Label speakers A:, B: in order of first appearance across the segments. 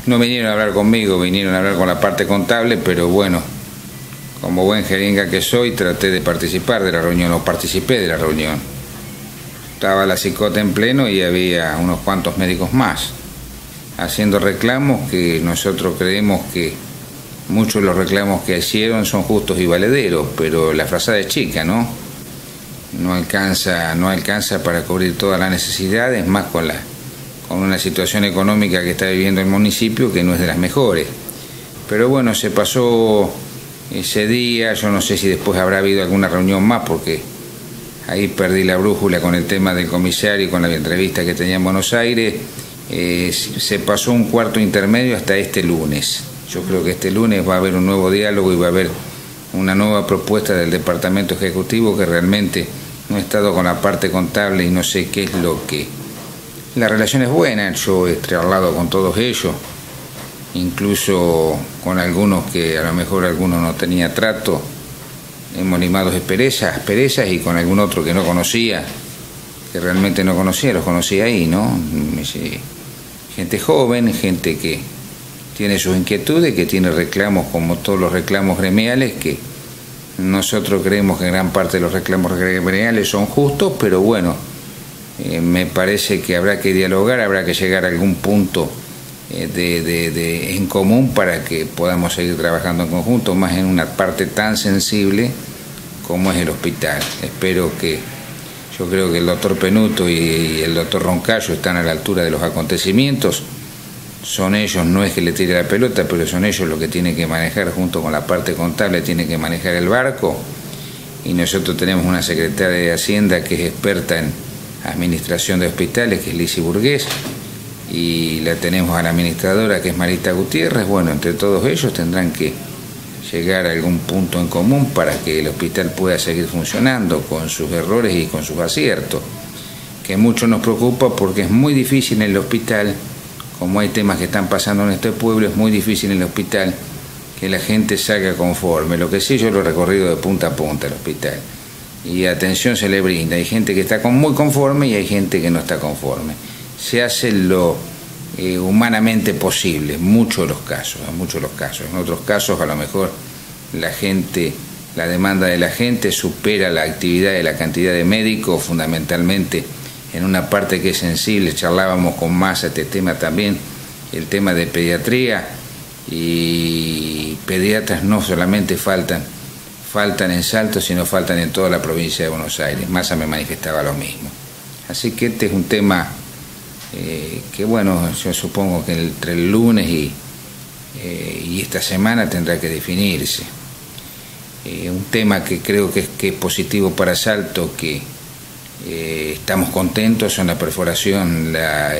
A: No vinieron a hablar conmigo, vinieron a hablar con la parte contable, pero bueno, como buen jeringa que soy, traté de participar de la reunión, o participé de la reunión. Estaba la CICOT en pleno y había unos cuantos médicos más, haciendo reclamos que nosotros creemos que muchos de los reclamos que hicieron son justos y valederos, pero la frazada es chica, ¿no? No alcanza para cubrir todas las necesidades, más con una situación económica que está viviendo el municipio que no es de las mejores. Pero bueno, se pasó ese día, yo no sé si después habrá habido alguna reunión más, porque ahí perdí la brújula con el tema del comisario y con la entrevista que tenía en Buenos Aires. Se pasó un cuarto intermedio hasta este lunes. Yo creo que este lunes va a haber un nuevo diálogo y va a haber una nueva propuesta del Departamento Ejecutivo, que realmente no he estado con la parte contable y no sé qué es lo que... La relación es buena, yo he hablado con todos ellos, incluso con algunos que a lo mejor algunos no tenía trato, hemos limado asperezas, y con algún otro que no conocía, que realmente no conocía, los conocí ahí, ¿no? Gente joven, gente que tiene sus inquietudes, que tiene reclamos como todos los reclamos gremiales, que nosotros creemos que gran parte de los reclamos gremiales son justos, pero bueno, me parece que habrá que dialogar, habrá que llegar a algún punto en común para que podamos seguir trabajando en conjunto, más en una parte tan sensible como es el hospital. Yo creo que el doctor Penuto y el doctor Roncayo están a la altura de los acontecimientos. Son ellos, no es que le tire la pelota, pero son ellos los que tienen que manejar, junto con la parte contable, tienen que manejar el barco. Y nosotros tenemos una secretaria de Hacienda que es experta en administración de hospitales, que es Lizzy Burgués, y la tenemos a la administradora, que es Marita Gutiérrez. Bueno, entre todos ellos tendrán que llegar a algún punto en común para que el hospital pueda seguir funcionando con sus errores y con sus aciertos, que mucho nos preocupa porque es muy difícil en el hospital, como hay temas que están pasando en este pueblo, es muy difícil en el hospital que la gente salga conforme. Lo que sí, yo lo he recorrido de punta a punta el hospital, y atención se le brinda. Hay gente que está muy conforme y hay gente que no está conforme. Se hace lo humanamente posible, en muchos de los casos. En otros casos a lo mejor la demanda de la gente supera la actividad de la cantidad de médicos, fundamentalmente en una parte que es sensible. Charlábamos con Massa este tema también, el tema de pediatría, y pediatras no solamente faltan en Salto, sino faltan en toda la provincia de Buenos Aires. Massa me manifestaba lo mismo. Así que este es un tema que bueno, yo supongo que entre el lunes y esta semana tendrá que definirse. Un tema que creo que es positivo para Salto, que estamos contentos, son la perforación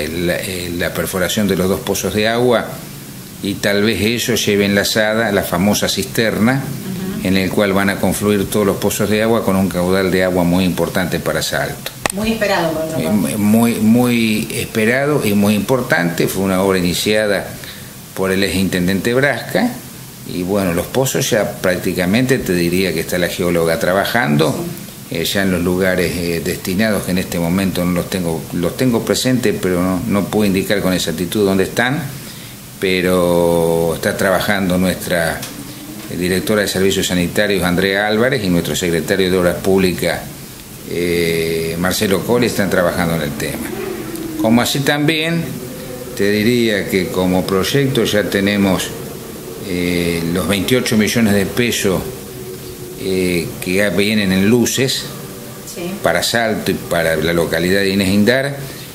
A: de los 2 pozos de agua, y tal vez eso lleve enlazada la famosa cisterna, en el cual van a confluir todos los pozos de agua con un caudal de agua muy importante para Salto.
B: Muy esperado, por otra parte.
A: Muy esperado y muy importante. Fue una obra iniciada por el exintendente Brasca, y bueno, los pozos ya prácticamente te diría que está la geóloga trabajando, ya en los lugares destinados, que en este momento no los tengo presentes, pero no puedo indicar con exactitud dónde están, pero está trabajando nuestra directora de Servicios Sanitarios, Andrea Álvarez, y nuestro secretario de Obras Públicas, Marcelo Cole, están trabajando en el tema. Como así también te diría que como proyecto ya tenemos los 28 millones de pesos que ya vienen en luces, sí, para Salto y para la localidad de Inés Indar.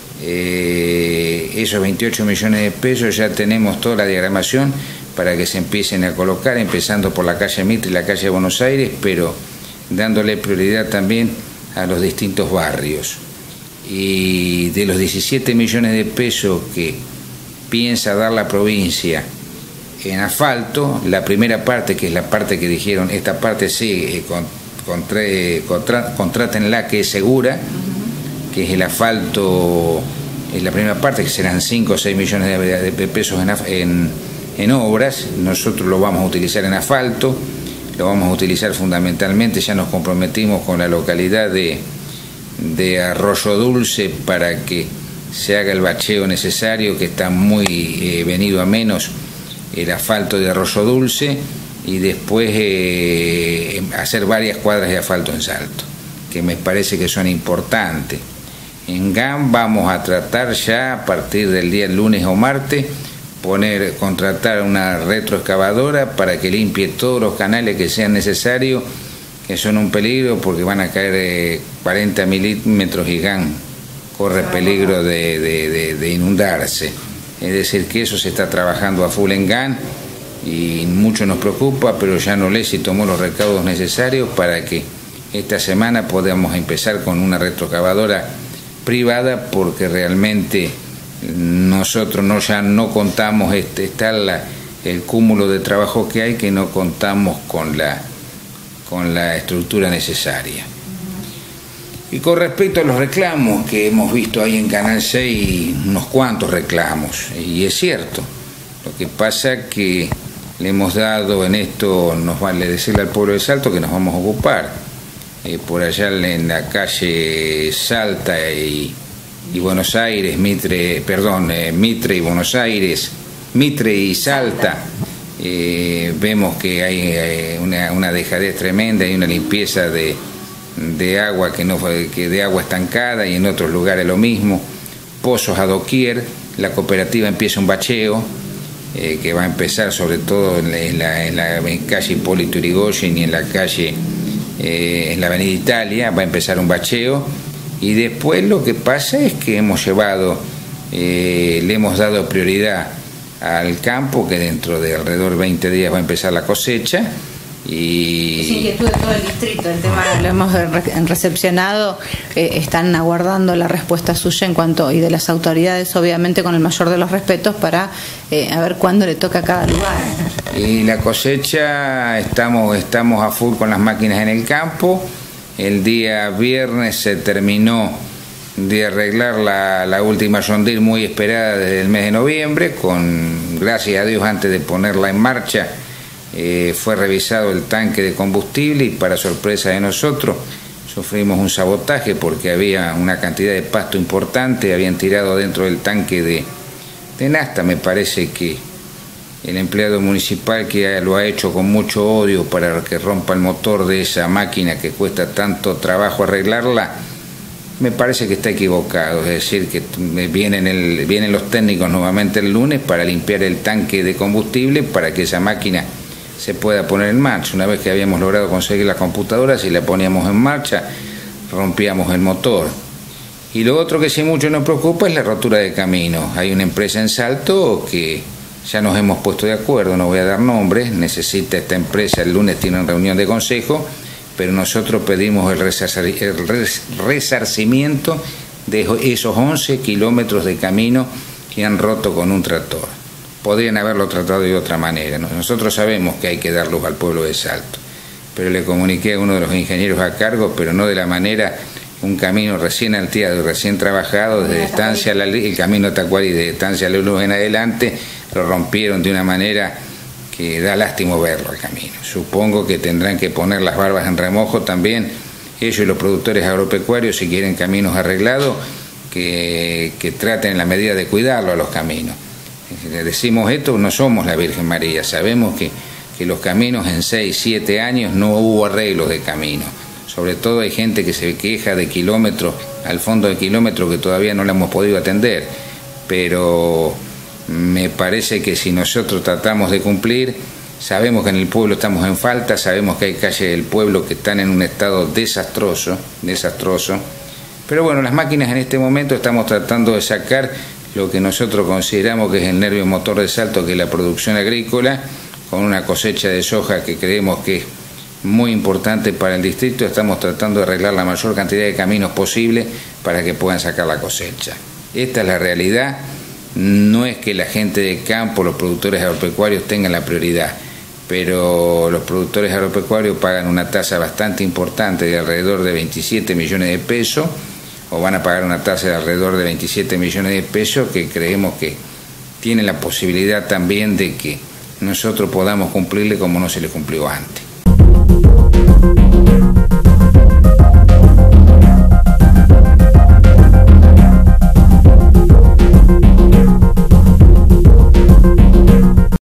A: Esos 28 millones de pesos ya tenemos toda la diagramación para que se empiecen a colocar, empezando por la calle Mitre y la calle Buenos Aires, pero dándole prioridad también a los distintos barrios. Y de los 17 millones de pesos que piensa dar la provincia en asfalto, la primera parte, que es la parte que dijeron, esta parte sí, contrátenla, que es segura, que es el asfalto, es la primera parte, que serán 5 o 6 millones de pesos en obras. Nosotros lo vamos a utilizar en asfalto, lo vamos a utilizar fundamentalmente, ya nos comprometimos con la localidad de Arroyo Dulce para que se haga el bacheo necesario, que está muy venido a menos el asfalto de Arroyo Dulce, y después hacer varias cuadras de asfalto en Salto, que me parece que son importantes. En GAM vamos a tratar ya a partir del día lunes o martes contratar una retroexcavadora para que limpie todos los canales que sean necesarios, que son un peligro porque van a caer 40 milímetros y GAM corre peligro de inundarse. Es decir, que eso se está trabajando a full en GAM y mucho nos preocupa, pero ya Nolesi tomó los recaudos necesarios para que esta semana podamos empezar con una retroexcavadora privada, porque realmente nosotros ya no contamos, está el cúmulo de trabajo que hay, que no contamos con la estructura necesaria. Y con respecto a los reclamos que hemos visto ahí en Canal 6, unos cuantos reclamos, y es cierto, lo que pasa que le hemos dado en esto, nos vale decirle al pueblo de Salto que nos vamos a ocupar. Por allá en la calle Salta y Buenos Aires, Mitre y Buenos Aires, Mitre y Salta, vemos que hay una dejadez tremenda, hay una limpieza de agua de agua estancada, y en otros lugares lo mismo, pozos a doquier. La cooperativa empieza un bacheo que va a empezar sobre todo en la calle Hipólito Yrigoyen y en la calle en la avenida Italia, va a empezar un bacheo, y después lo que pasa es que le hemos dado prioridad al campo, que dentro de alrededor de 20 días va a empezar la cosecha. Y
B: es inquietud de todo el distrito, el tema lo hemos recepcionado, están aguardando la respuesta suya y de las autoridades, obviamente con el mayor de los respetos, para a ver cuándo le toca a cada lugar.
A: Y la cosecha, estamos a full con las máquinas en el campo. El día viernes se terminó de arreglar la última John Deere, muy esperada desde el mes de noviembre, gracias a Dios, antes de ponerla en marcha, fue revisado el tanque de combustible, y para sorpresa de nosotros sufrimos un sabotaje porque había una cantidad de pasto importante, habían tirado dentro del tanque de nafta. Me parece que el empleado municipal, que lo ha hecho con mucho odio para que rompa el motor de esa máquina que cuesta tanto trabajo arreglarla, me parece que está equivocado. Es decir, que vienen los técnicos nuevamente el lunes para limpiar el tanque de combustible para que esa máquina se pueda poner en marcha. Una vez que habíamos logrado conseguir la computadora, si la poníamos en marcha, rompíamos el motor. Y lo otro que sí mucho nos preocupa es la rotura de caminos. Hay una empresa en Salto que ya nos hemos puesto de acuerdo, no voy a dar nombres, necesita esta empresa, el lunes tiene una reunión de consejo, pero nosotros pedimos el resarcimiento de esos 11 kilómetros de camino que han roto con un tractor. Podrían haberlo tratado de otra manera, ¿no? Nosotros sabemos que hay que dar luz al pueblo de Salto, pero le comuniqué a uno de los ingenieros a cargo, pero no de la manera, un camino recién alteado y recién trabajado, desde Estancia el camino Tacuari, de Estancia La Luz en adelante, lo rompieron de una manera que da lástima verlo al camino. Supongo que tendrán que poner las barbas en remojo también, ellos y los productores agropecuarios, si quieren caminos arreglados, que traten en la medida de cuidarlo a los caminos. Decimos esto, no somos la Virgen María, sabemos que los caminos en 6, 7 años no hubo arreglos de camino. Sobre todo hay gente que se queja de kilómetros, al fondo de kilómetros, que todavía no la hemos podido atender, pero me parece que si nosotros tratamos de cumplir, sabemos que en el pueblo estamos en falta, sabemos que hay calles del pueblo que están en un estado desastroso, pero bueno, las máquinas en este momento estamos tratando de sacar lo que nosotros consideramos que es el nervio motor de Salto, que es la producción agrícola, con una cosecha de soja que creemos que es muy importante para el distrito. Estamos tratando de arreglar la mayor cantidad de caminos posible para que puedan sacar la cosecha. Esta es la realidad. No es que la gente de campo, los productores agropecuarios tengan la prioridad, pero los productores agropecuarios pagan una tasa bastante importante de alrededor de 27 millones de pesos, o van a pagar una tasa de alrededor de 27 millones de pesos, que creemos que tienen la posibilidad también de que nosotros podamos cumplirle como no se le cumplió antes.